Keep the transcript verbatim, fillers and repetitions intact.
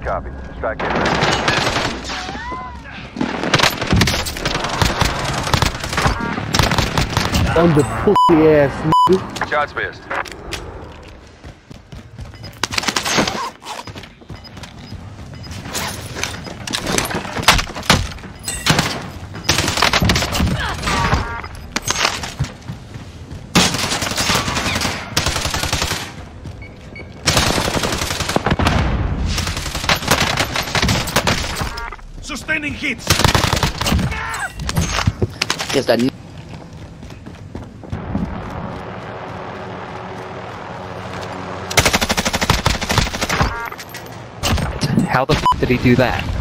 Copy. Strike it. On the pussy ass nigga. Shots missed. Sustaining hits. Guess that. How the f did he do that?